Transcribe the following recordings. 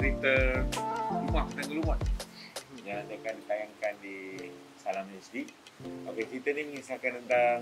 cerita Rumah Bertangga Lumut yang akan ditayangkan di Salam HD. Okey, cerita ni mengisahkan tentang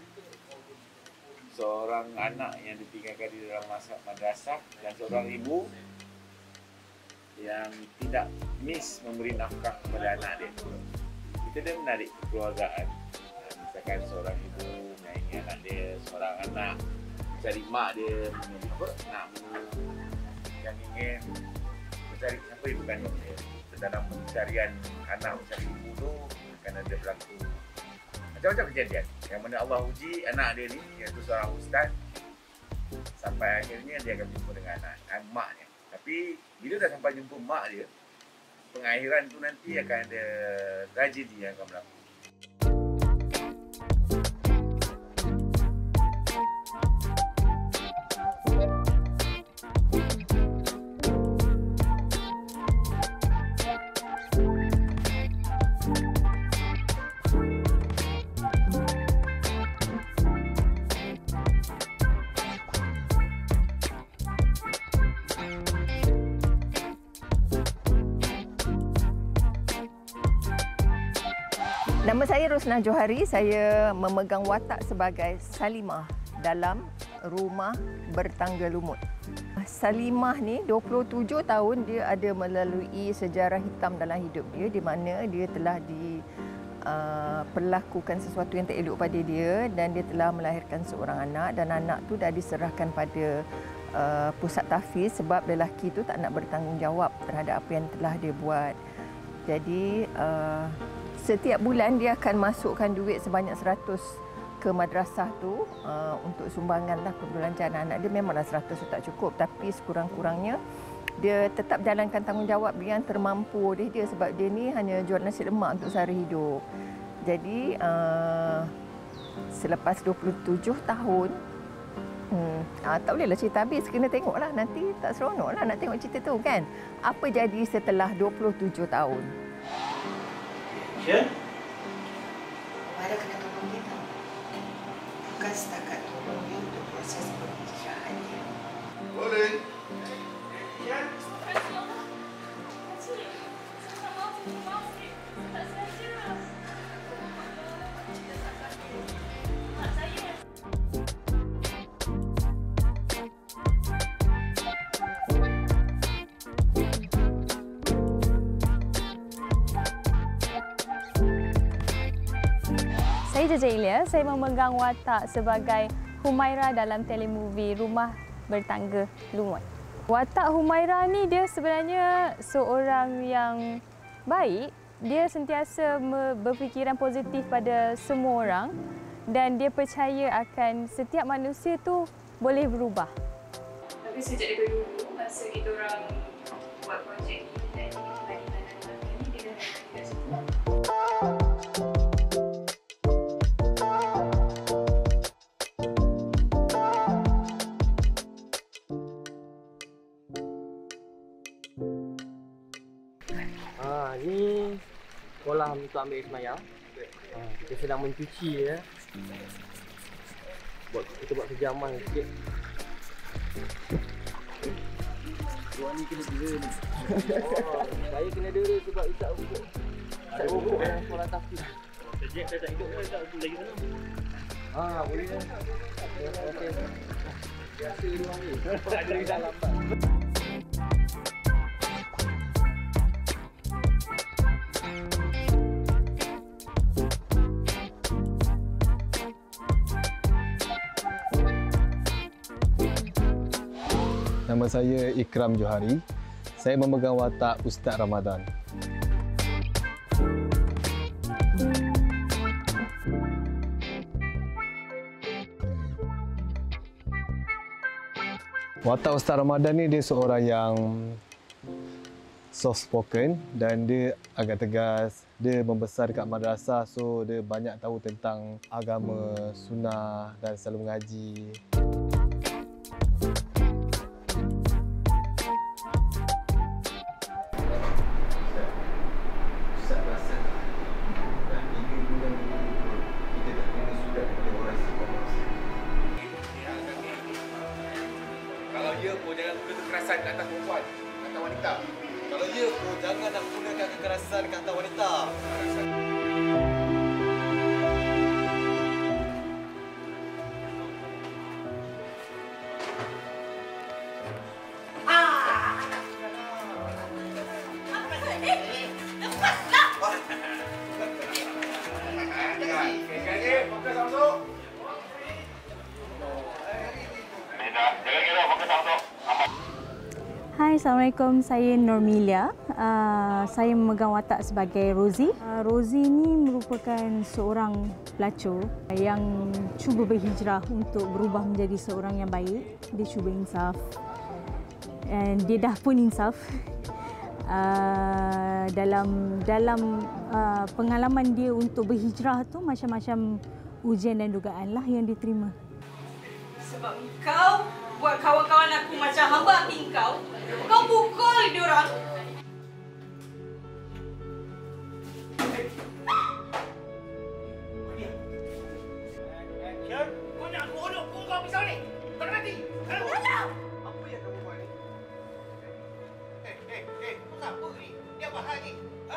seorang anak yang ditinggalkan di dalam madrasah dan seorang ibu yang tidak miss memberi nafkah kepada anak dia. Cerita dia menarik kekeluargaan. Misalkan seorang ibu menyayangi anak dia, seorang anak mencari mak dia, nak yang ingin mencari siapa ibu kandung dia. Dalam pencarian anak mencari ibu tu akan ada berlaku macam-macam kejadian yang mana Allah uji anak dia ni, iaitu seorang ustaz, sampai akhirnya dia akan berjumpa dengan maknya. Tapi bila dah sampai jumpa mak dia, pengakhiran tu nanti akan ada tragedi yang akan berlaku. Nama saya Rosnah Johari, saya memegang watak sebagai Salimah dalam Rumah Bertangga Lumut. Salimah ni 27 tahun dia ada melalui sejarah hitam dalam hidup dia, di mana dia telah diperlakukan sesuatu yang tak elok pada dia dan dia telah melahirkan seorang anak dan anak tu dah diserahkan pada pusat tahfiz sebab lelaki tu tak nak bertanggungjawab terhadap apa yang telah dia buat. Jadi setiap bulan dia akan masukkan duit sebanyak 100 ke madrasah tu untuk sumbangan lah perbelanjaan anak dia. Memanglah 100 tu tak cukup, tapi sekurang-kurangnya dia tetap jalankan tanggungjawab yang termampu dia sebab dia ni hanya jual nasi lemak untuk sehari hidup. Jadi selepas 27 tahun tak bolehlah cerita habis, kena tengoklah, nanti tak seronoklah nak tengok cerita tu kan. Apa jadi setelah 27 tahun? Ya? Ada kena tolong dia tau. Bukan setakat tolong dia untuk proses penghijrahan dia. Boleh. Ya? Saya Jaja Ilya, saya memegang watak sebagai Humaira dalam telemovie Rumah Bertangga Lumut. Watak Humaira ni dia sebenarnya seorang yang baik, dia sentiasa berfikiran positif pada semua orang dan dia percaya akan setiap manusia tu boleh berubah. Tapi sejak daripada dulu, masa kita orang buat projek ni dan ini dia dah tidak semua. Ni kolam untuk ambil air semayang. Kita sedang mencuci ya. Kita buat kerja aman sikit. Tuan ni kena dera ni. Saya kena dera sebab Ustaz Ubuk. Ustaz Ubuk dalam sekolah tahfiz. Sejak saya tak ikut kan tak lagi sana. Boleh kan? Okey. Biasa dia orang ni. Tak ada dah lambat. Nama saya Ikram Johari. Saya memegang watak Ustaz Ramadan. Watak Ustaz Ramadan ni dia seorang yang soft spoken dan dia agak tegas. Dia membesar dekat madrasah, so dia banyak tahu tentang agama, sunnah dan selalu mengaji. Kalau dia pun jangan guna kekerasan ke atas perempuan, ke atas wanita. Assalamualaikum. Saya Normilia. Saya memegang watak sebagai Rosie. Rosie ni merupakan seorang pelacur yang cuba berhijrah untuk berubah menjadi seorang yang baik. Dia cuba insaf. Dan dia dah pun insaf. Dalam pengalaman dia untuk berhijrah tu macam-macam ujian dan dugaan lah yang diterima. Sebab engkau buat kawan-kawan aku macam hamba api engkau pukul diorang. Kau nak aku odok kau pisau ni? Kau nak mati? Apa yang kamu buat ni? Kau siapa ni? Dia apa hal ni? Ha?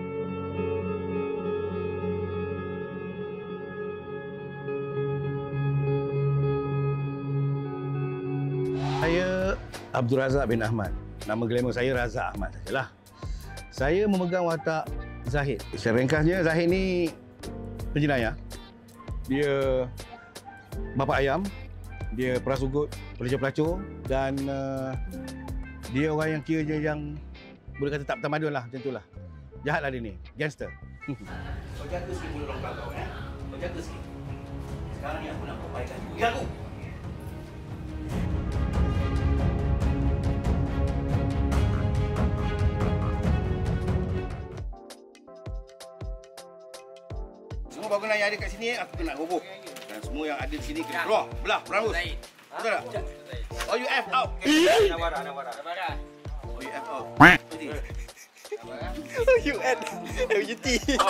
Saya Abdul Razak bin Ahmad. Nama glamour saya Razak Ahmad sajalah. Saya memegang watak Zahid. Secara ringkasnya, Zahid ni penjenayah. Dia bapa ayam, dia perasugut, pelacur-pelacur dan dia orang yang kiranya yang boleh kata tak bertamadun lah, macam itulah. Jahatlah dia ni, gangster. Kau jaga sikit mulut orang kau, Kau jaga sikit. Sekarang ni aku nak perbaikan diri aku. Semua bangunan yang ada kat sini aku kena roboh. Dan semua yang ada di sini kena keluar. Belah, berangus. Betul tak? OUF out. Nawara. OUF out. UN. UT.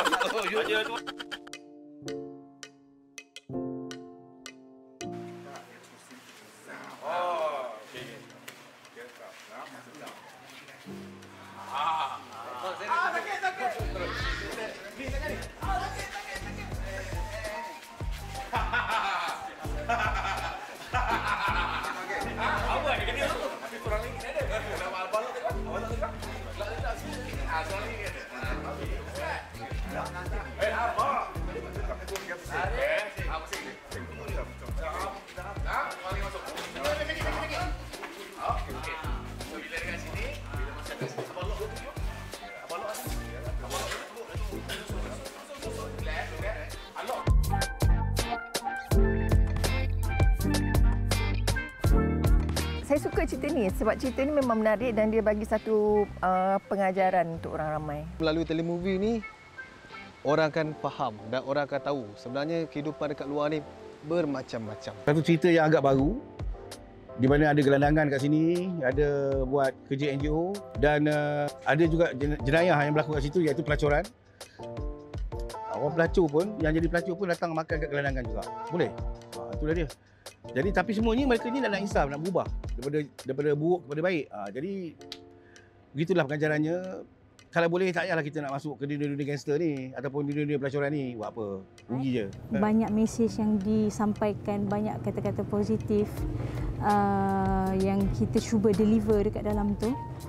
Saya suka cerita ni sebab cerita ni memang menarik dan dia bagi satu pengajaran untuk orang ramai. Melalui telemovie ni, orang akan faham dan orang akan tahu sebenarnya kehidupan dekat luar ni bermacam-macam. Satu cerita yang agak baru, di mana ada gelandangan kat sini, ada buat kerja NGO dan ada juga jenayah yang berlaku kat situ iaitu pelacuran. Orang pelacur pun, yang jadi pelacur pun datang makan kat gelandangan juga. Boleh? Itulah dia. Jadi tapi semuanya mereka ni nak insaf, nak berubah daripada buruk kepada baik. Jadi begitulah pengajarannya. Kalau boleh tak payahlah kita nak masuk ke dunia-dunia gangster ni ataupun dunia-dunia pelacuran ni. Buat apa? Rugi je. Banyak mesej yang disampaikan, banyak kata-kata positif yang kita cuba deliver dekat dalam tu.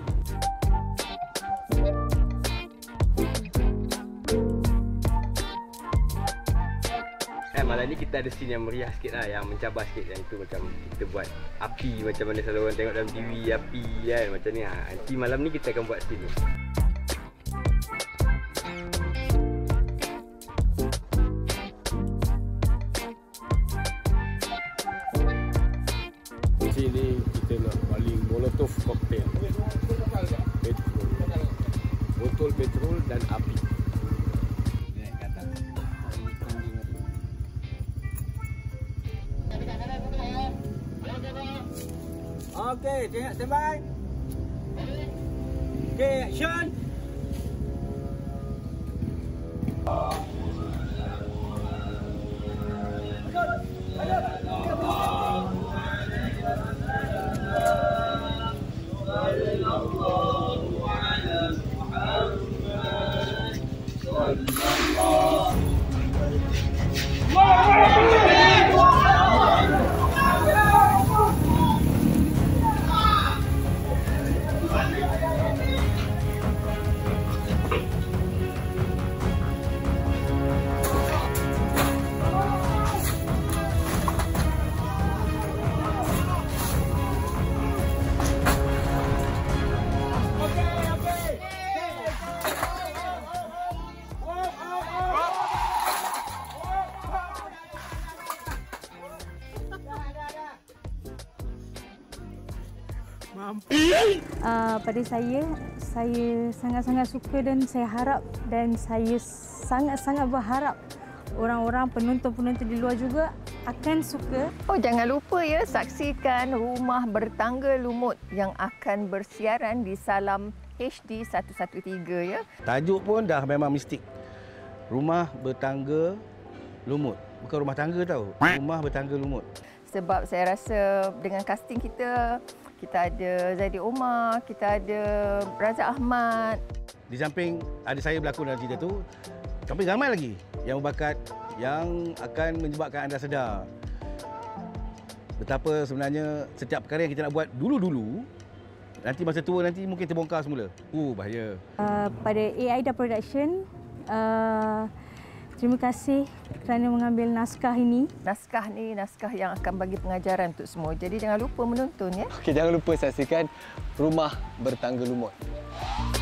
Malam ni kita ada scene yang meriah sikit lah, yang mencabar sikit. Yang itu macam kita buat api, macam mana selalu orang tengok dalam TV api kan, macam ni. Nanti malam ni kita akan buat scene ni. Di sini kita nak baling molotov cocktail. Petrol. Botol petrol dan api. Okey, tengok standby. Okey, action. Pada saya sangat-sangat suka dan saya harap dan saya sangat-sangat berharap orang-orang penonton-penonton di luar juga akan suka. Oh, jangan lupa ya, saksikan Rumah Bertangga Lumut yang akan bersiaran di Salam HD 113 ya. Tajuk pun dah memang mistik. Rumah Bertangga Lumut. Bukan rumah tangga tau. Rumah Bertangga Lumut. Sebab saya rasa dengan casting kita ada Zaidi Omar, kita ada Razak Ahmad. Di samping ada saya berlakon dalam cerita tu, tapi ramai lagi yang berbakat yang akan menyebabkan anda sedar betapa sebenarnya setiap perkara yang kita nak buat dulu-dulu, nanti masa tua nanti mungkin terbongkar semula. Bahaya. Pada AIDA Production, terima kasih kerana mengambil naskah ini. Naskah ni naskah yang akan bagi pengajaran untuk semua. Jadi jangan lupa menonton ya. Okey, jangan lupa saksikan Rumah Bertangga Lumut.